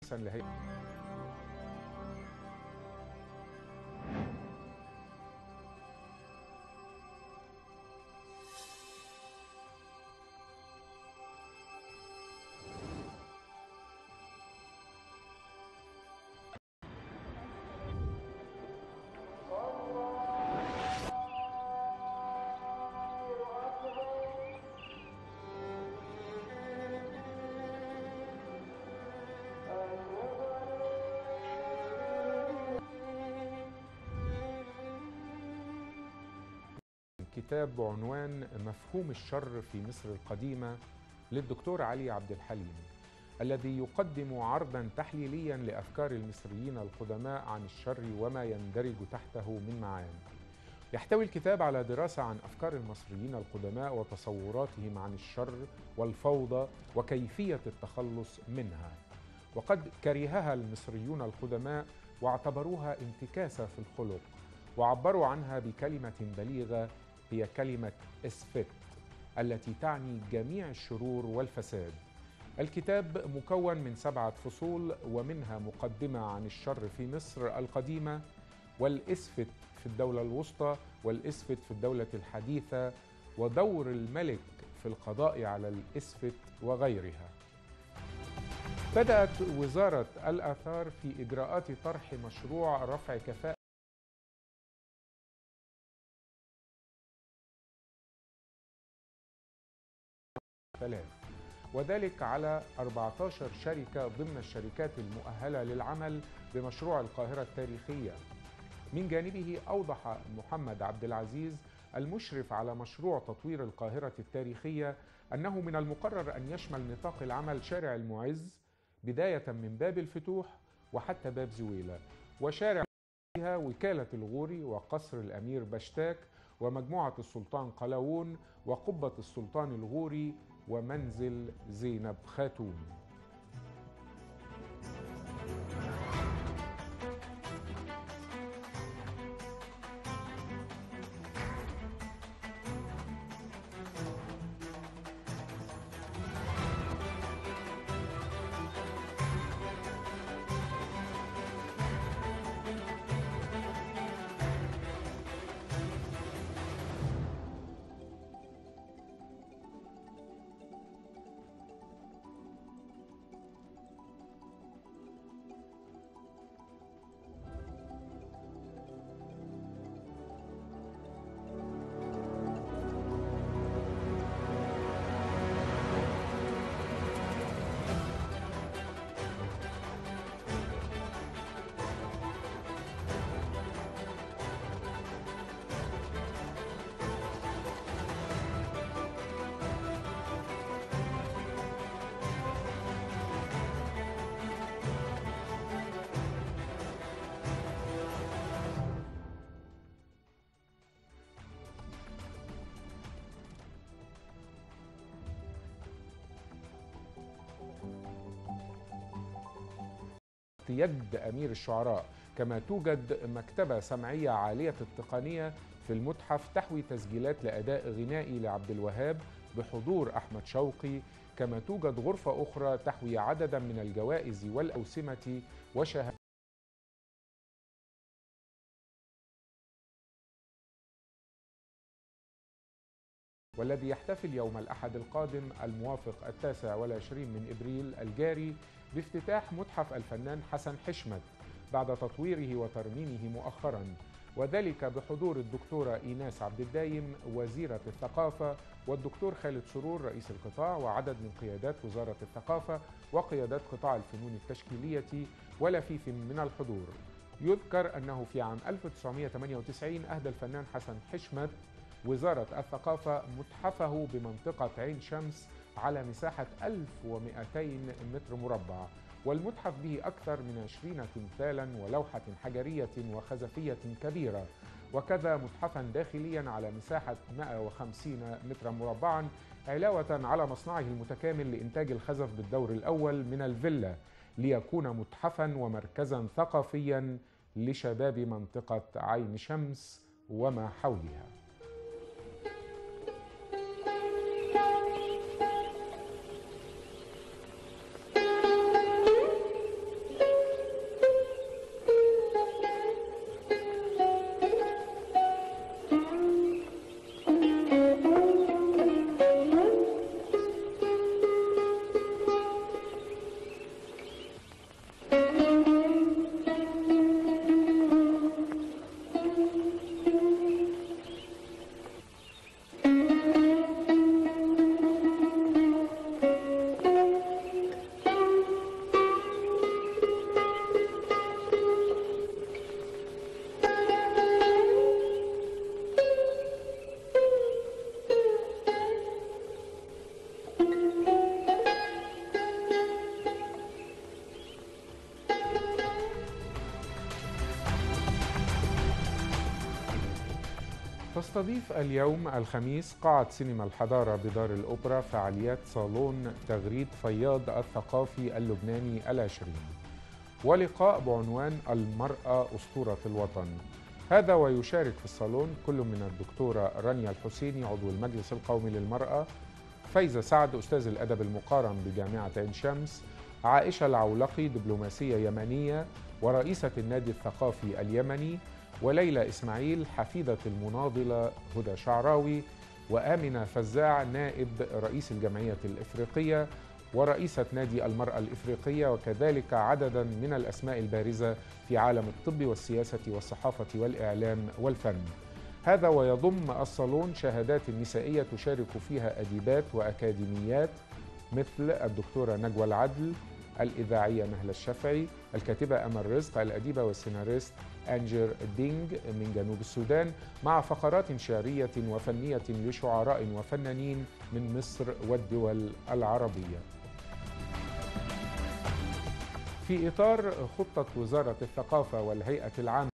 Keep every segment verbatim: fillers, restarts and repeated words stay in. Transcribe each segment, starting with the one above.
رئيسا لهيئة كتاب بعنوان مفهوم الشر في مصر القديمة للدكتور علي عبد الحليم، الذي يقدم عرضاً تحليلياً لأفكار المصريين القدماء عن الشر وما يندرج تحته من معاني. يحتوي الكتاب على دراسة عن أفكار المصريين القدماء وتصوراتهم عن الشر والفوضى وكيفية التخلص منها. وقد كرهها المصريون القدماء واعتبروها انتكاسة في الخلق، وعبروا عنها بكلمة بليغة هي كلمة اسفت، التي تعني جميع الشرور والفساد. الكتاب مكون من سبعة فصول، ومنها مقدمة عن الشر في مصر القديمة، والاسفت في الدولة الوسطى، والاسفت في الدولة الحديثة، ودور الملك في القضاء على الاسفت وغيرها. بدأت وزارة الآثار في إجراءات طرح مشروع رفع كفاءة ثلاث، وذلك على أربعة عشر شركة ضمن الشركات المؤهلة للعمل بمشروع القاهرة التاريخية. من جانبه أوضح محمد عبد العزيز المشرف على مشروع تطوير القاهرة التاريخية أنه من المقرر أن يشمل نطاق العمل شارع المعز بداية من باب الفتوح وحتى باب زويلة، وشارع وكالة الغوري وقصر الأمير بشتاك ومجموعة السلطان قلاوون وقبة السلطان الغوري ومنزل زينب خاتون. يد أمير الشعراء، كما توجد مكتبة سمعية عالية التقنية في المتحف تحوي تسجيلات لأداء غنائي لعبد الوهاب بحضور أحمد شوقي، كما توجد غرفة أخرى تحوي عددا من الجوائز والأوسمة وشهادات. والذي يحتفل يوم الأحد القادم الموافق التاسع والعشرين من إبريل الجاري بافتتاح متحف الفنان حسن حشمت بعد تطويره وترميمه مؤخرا، وذلك بحضور الدكتورة إيناس عبد الدايم وزيرة الثقافة، والدكتور خالد سرور رئيس القطاع، وعدد من قيادات وزارة الثقافة وقيادات قطاع الفنون التشكيلية ولفيف من الحضور. يذكر أنه في عام ألف وتسعمائة وثمانية وتسعين أهدى الفنان حسن حشمت وزارة الثقافة متحفه بمنطقة عين شمس على مساحة ألف ومئتين متر مربع، والمتحف به أكثر من عشرين تمثالا ولوحة حجرية وخزفية كبيرة، وكذا متحفا داخليا على مساحة مئة وخمسين مترا مربعا، علاوة على مصنعه المتكامل لإنتاج الخزف بالدور الأول من الفيلا، ليكون متحفا ومركزا ثقافيا لشباب منطقة عين شمس وما حولها. تستضيف اليوم الخميس قاعة سينما الحضارة بدار الأوبرا فعاليات صالون تغريد فياض الثقافي اللبناني العشرين، ولقاء بعنوان المرأة أسطورة الوطن. هذا ويشارك في الصالون كل من الدكتورة رانيا الحسيني عضو المجلس القومي للمرأة، فايزة سعد أستاذ الأدب المقارن بجامعة عين شمس، عائشة العولقي دبلوماسية يمنية ورئيسة النادي الثقافي اليمني، وليلى إسماعيل حفيدة المناضلة هدى شعراوي، وآمنة فزاع نائب رئيس الجمعية الإفريقية ورئيسة نادي المرأة الإفريقية، وكذلك عددا من الأسماء البارزة في عالم الطب والسياسة والصحافة والإعلام والفن. هذا ويضم الصالون شهادات نسائية تشارك فيها أديبات وأكاديميات مثل الدكتورة نجوى العدل، الإذاعية نهلة الشافعي، الكاتبة أمل رزق، الأديبة والسيناريست أنجر دينج من جنوب السودان، مع فقرات شعرية وفنية لشعراء وفنانين من مصر والدول العربية. في إطار خطة وزارة الثقافة والهيئة العامة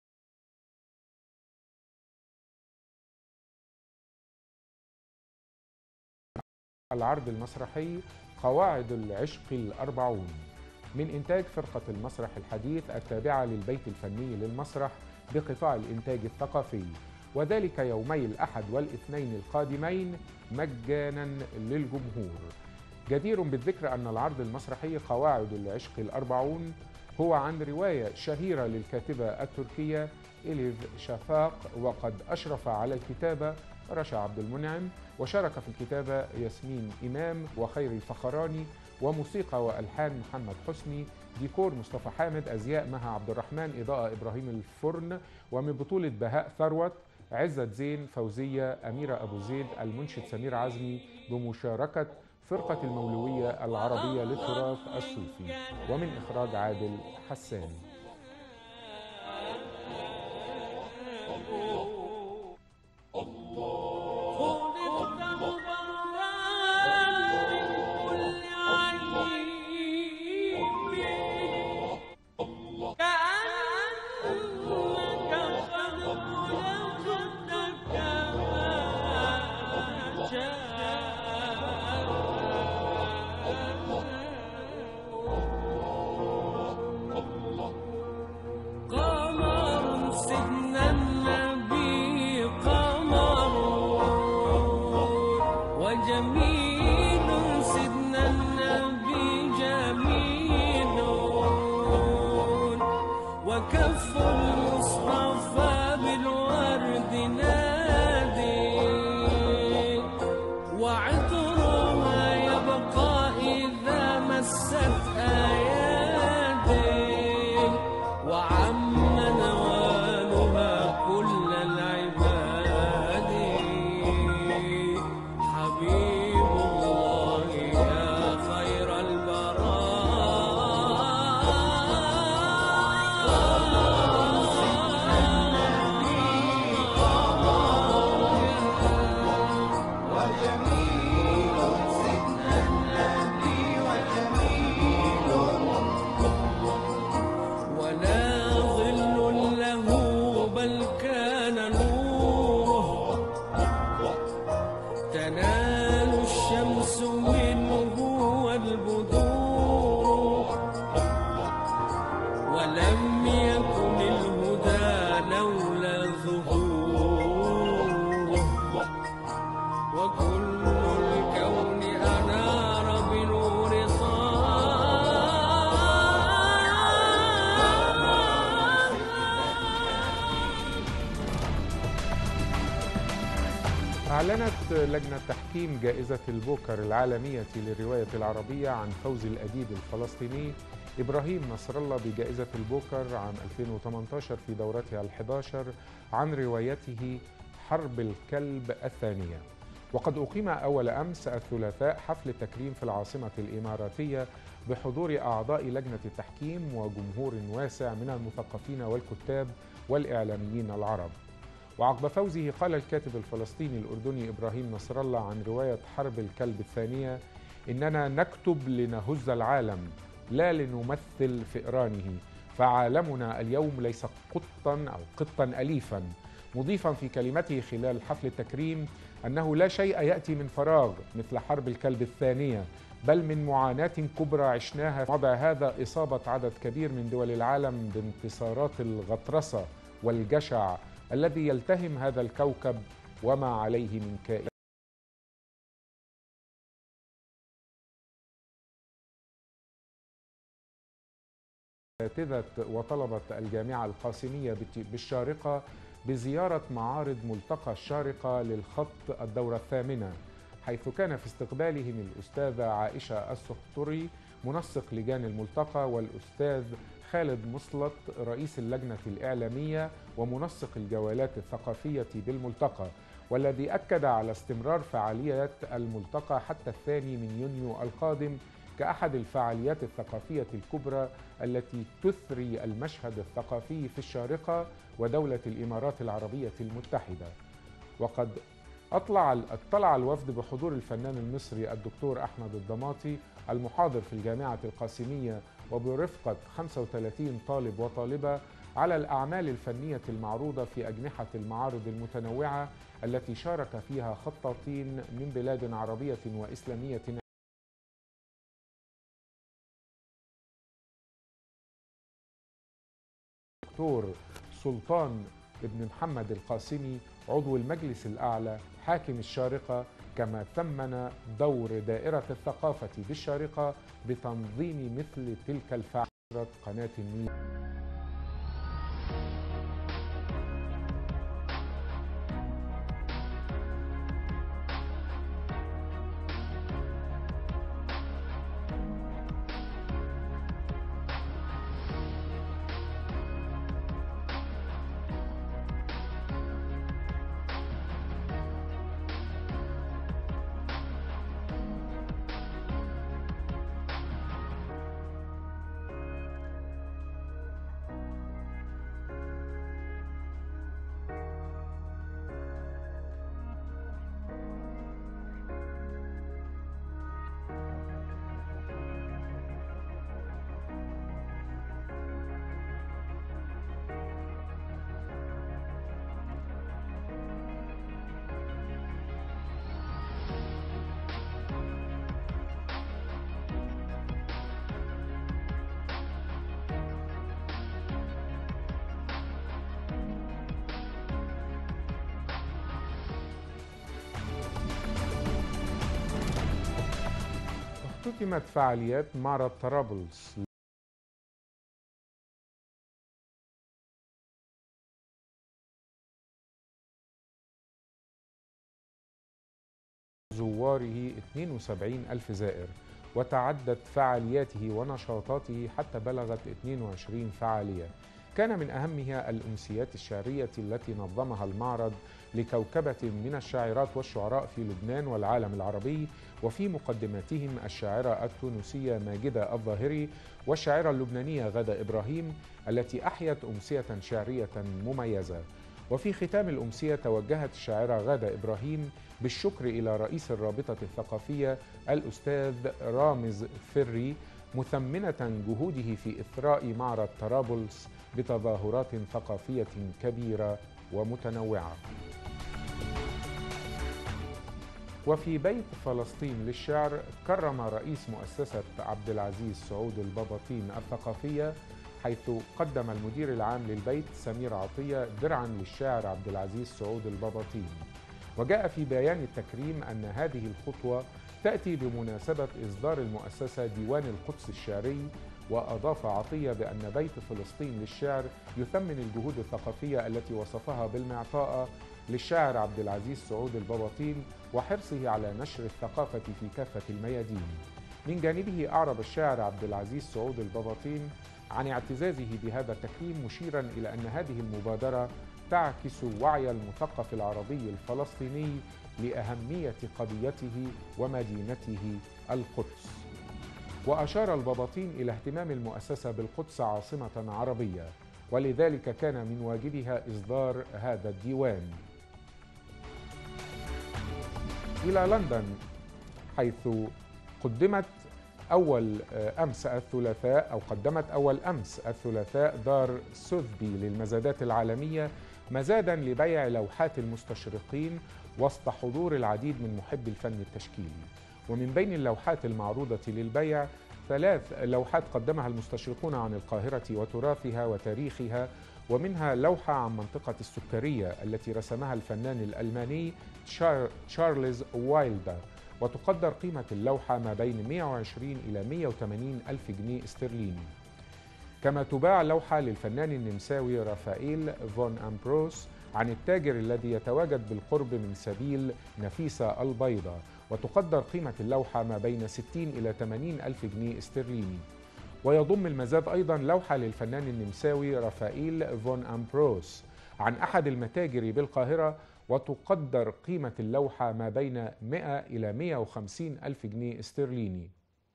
العرض المسرحي قواعد العشق الأربعون من إنتاج فرقة المسرح الحديث التابعة للبيت الفني للمسرح بقطاع الإنتاج الثقافي، وذلك يومي الأحد والاثنين القادمين مجانا للجمهور. جدير بالذكر أن العرض المسرحي قواعد العشق الأربعون هو عن رواية شهيرة للكاتبة التركية إليف شافاق، وقد أشرف على الكتابة رشا عبد المنعم، وشارك في الكتابة ياسمين إمام وخير الفخراني، وموسيقى وألحان محمد حسني، ديكور مصطفى حامد، أزياء مها عبد الرحمن، إضاءة إبراهيم الفرن، ومن بطولة بهاء ثروت، عزت زين، فوزية، أميرة أبو زيد، المنشد سمير عزمي، بمشاركة فرقة المولوية العربية للتراث الصوفي، ومن إخراج عادل حسان. أعلنت لجنة تحكيم جائزة البوكر العالمية للرواية العربية عن فوز الأديب الفلسطيني إبراهيم نصر الله بجائزة البوكر عام ألفين وثمانية عشر في دورتها الحادية عشر عن روايته حرب الكلب الثانية. وقد أقيم أول أمس الثلاثاء حفل التكريم في العاصمة الإماراتية بحضور أعضاء لجنة التحكيم وجمهور واسع من المثقفين والكتاب والإعلاميين العرب. وعقب فوزه قال الكاتب الفلسطيني الأردني إبراهيم نصر الله عن رواية حرب الكلب الثانية: إننا نكتب لنهز العالم لا لنمثل فئرانه، فعالمنا اليوم ليس قطا أو قطا أليفا، مضيفا في كلمته خلال حفل التكريم أنه لا شيء يأتي من فراغ مثل حرب الكلب الثانية، بل من معاناة كبرى عشناها في وضع هذا إصابة عدد كبير من دول العالم بانتصارات الغطرسة والجشع الذي يلتهم هذا الكوكب وما عليه من كائن. أساتذة وطلبة الجامعة القاسمية بالشارقة بزيارة معارض ملتقى الشارقة للخط الدورة الثامنة، حيث كان في استقبالهم الأستاذة عائشة السقطري منسق لجان الملتقى، والأستاذ خالد مصلت رئيس اللجنة الإعلامية ومنسق الجولات الثقافية بالملتقى، والذي أكد على استمرار فعاليات الملتقى حتى الثاني من يونيو القادم كأحد الفعاليات الثقافية الكبرى التي تثري المشهد الثقافي في الشارقة ودولة الإمارات العربية المتحدة. وقد أطلع اطلع الوفد بحضور الفنان المصري الدكتور أحمد الضماطي المحاضر في الجامعة القاسمية وبرفقة خمسة وثلاثين طالب وطالبة على الأعمال الفنية المعروضة في أجنحة المعارض المتنوعة التي شارك فيها خطاطين من بلاد عربية وإسلامية. الدكتور سلطان ابن محمد القاسمي عضو المجلس الأعلى حاكم الشارقة، كما ثمن دور دائرة الثقافة بالشارقة بتنظيم مثل تلك الفعاليات قناة النيل. اختتمت فعاليات معرض طرابلس زواره اثنين وسبعين ألف زائر، وتعدت فعالياته ونشاطاته حتى بلغت اثنين وعشرين فعالية. كان من أهمها الأمسيات الشعرية التي نظمها المعرض لكوكبة من الشاعرات والشعراء في لبنان والعالم العربي، وفي مقدمتهم الشاعرة التونسية ماجدة الظاهري والشاعرة اللبنانية غادة إبراهيم التي أحيت أمسية شعرية مميزة. وفي ختام الأمسية توجهت الشاعرة غادة إبراهيم بالشكر إلى رئيس الرابطة الثقافية الأستاذ رامز فري، مثمنة جهوده في إثراء معرض طرابلس بتظاهرات ثقافية كبيرة ومتنوعة. وفي بيت فلسطين للشعر كرم رئيس مؤسسة عبد العزيز سعود الباباطين الثقافية، حيث قدم المدير العام للبيت سمير عطية درعا للشاعر عبد العزيز سعود الباباطين. وجاء في بيان التكريم أن هذه الخطوة تأتي بمناسبة إصدار المؤسسة ديوان القدس الشعري. وأضاف عطية بأن بيت فلسطين للشعر يثمن الجهود الثقافية التي وصفها بالمعطاءة للشاعر عبد العزيز سعود الباباطين وحرصه على نشر الثقافة في كافة الميادين. من جانبه أعرب الشاعر عبد العزيز سعود الباباطين عن اعتزازه بهذا التكريم، مشيرا إلى أن هذه المبادرة تعكس وعي المثقف العربي الفلسطيني لأهمية قضيته ومدينته القدس. وأشار الباباطين إلى اهتمام المؤسسة بالقدس عاصمة عربية، ولذلك كان من واجبها إصدار هذا الديوان. إلى لندن، حيث قدمت أول أمس الثلاثاء أو قدمت أول أمس الثلاثاء دار سوثبي للمزادات العالمية مزادا لبيع لوحات المستشرقين وسط حضور العديد من محبي الفن التشكيلي. ومن بين اللوحات المعروضة للبيع ثلاث لوحات قدمها المستشرقون عن القاهرة وتراثها وتاريخها، ومنها لوحة عن منطقة السكرية التي رسمها الفنان الألماني تشارلز وايلدر، وتقدر قيمة اللوحة ما بين مئة وعشرين إلى مئة وثمانين ألف جنيه استرليني. كما تباع لوحة للفنان النمساوي رافائيل فون أمبروس عن التاجر الذي يتواجد بالقرب من سبيل نفيسة البيضاء، وتقدر قيمة اللوحة ما بين ستين إلى ثمانين ألف جنيه استرليني. ويضم المزاد أيضا لوحة للفنان النمساوي رافائيل فون أمبروس عن أحد المتاجر بالقاهرة، وتقدر قيمة اللوحة ما بين مئة إلى مئة وخمسين ألف جنيه استرليني.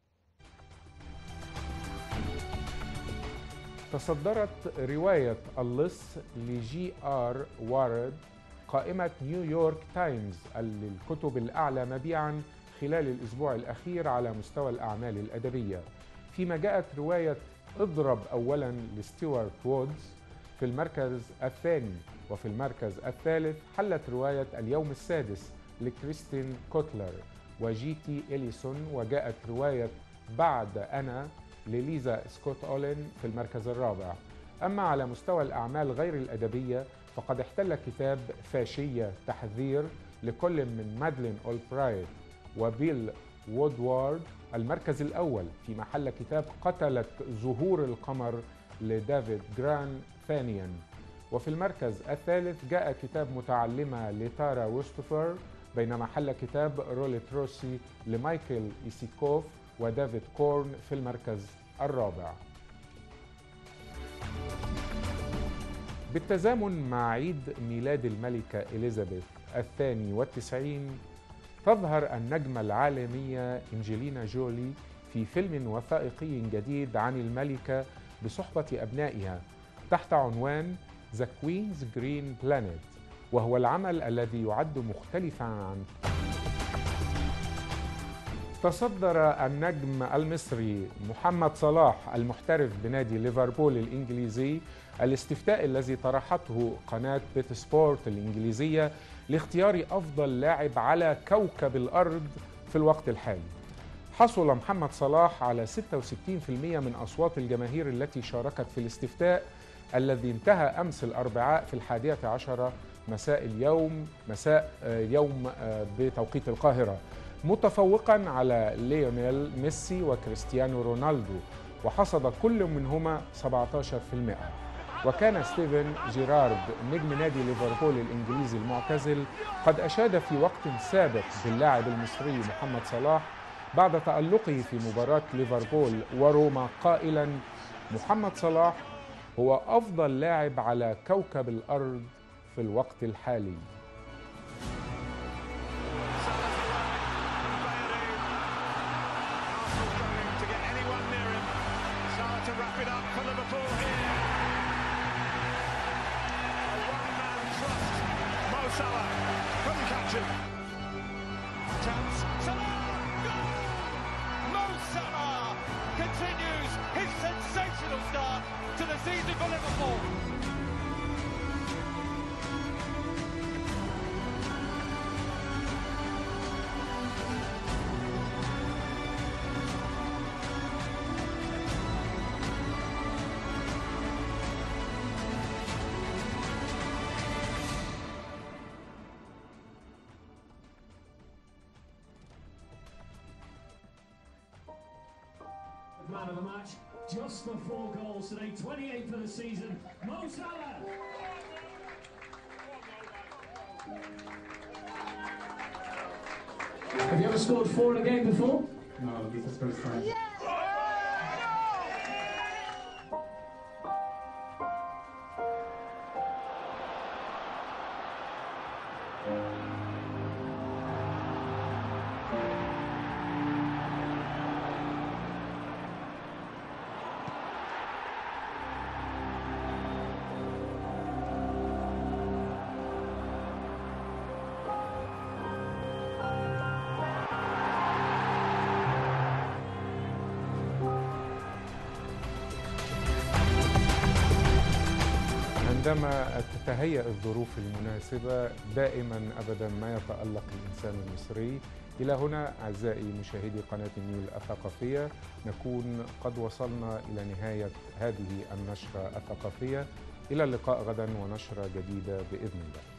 تصدرت رواية اللص لجي آر وارد قائمة نيويورك تايمز للكتب الأعلى مبيعاً خلال الأسبوع الأخير على مستوى الأعمال الأدبية، فيما جاءت رواية اضرب أولاً لستيوارت وودز في المركز الثاني. وفي المركز الثالث حلت رواية اليوم السادس لكريستين كوتلر وجي تي إليسون، وجاءت رواية بعد أنا لليزا سكوت أولين في المركز الرابع. أما على مستوى الأعمال غير الأدبية فقد احتل كتاب فاشية تحذير لكل من مادلين أولبرايت وبيل وودوارد المركز الأول، في محل كتاب قتلت زهور القمر لدافيد جران ثانيا. وفي المركز الثالث جاء كتاب متعلمة لتارا وستوفر، بينما حل كتاب روليت روسي لمايكل إيسيكوف ودافيد كورن في المركز الرابع. بالتزامن مع عيد ميلاد الملكة إليزابيث الثاني والتسعين، تظهر النجمة العالمية أنجلينا جولي في فيلم وثائقي جديد عن الملكة بصحبة أبنائها تحت عنوان The Queen's Green Planet، وهو العمل الذي يعد مختلفاً عن تصدر النجم المصري محمد صلاح المحترف بنادي ليفربول الإنجليزي الاستفتاء الذي طرحته قناة بيت سبورت الإنجليزية لاختيار أفضل لاعب على كوكب الأرض في الوقت الحالي. حصل محمد صلاح على ستة وستين بالمئة من أصوات الجماهير التي شاركت في الاستفتاء الذي انتهى أمس الأربعاء في الحادية عشرة مساء اليوم مساء يوم بتوقيت القاهرة، متفوقا على ليونيل ميسي وكريستيانو رونالدو، وحصد كل منهما سبعة عشر بالمئة. وكان ستيفن جيرارد نجم نادي ليفربول الإنجليزي المعتزل قد أشاد في وقت سابق باللاعب المصري محمد صلاح بعد تألقه في مباراة ليفربول وروما قائلا: محمد صلاح هو أفضل لاعب على كوكب الأرض في الوقت الحالي. Continues his sensational start to the season for Liverpool. Man of the match, just for four goals today, twenty-eight for the season, Mo Salah. Have you ever scored four in a game before? No, this is first time. Yeah. عندما تتهيأ الظروف المناسبة دائما أبدا ما يتألق الإنسان المصري. إلى هنا أعزائي مشاهدي قناة النيل الثقافية نكون قد وصلنا إلى نهاية هذه النشرة الثقافية. إلى اللقاء غدا ونشرة جديدة بإذن الله.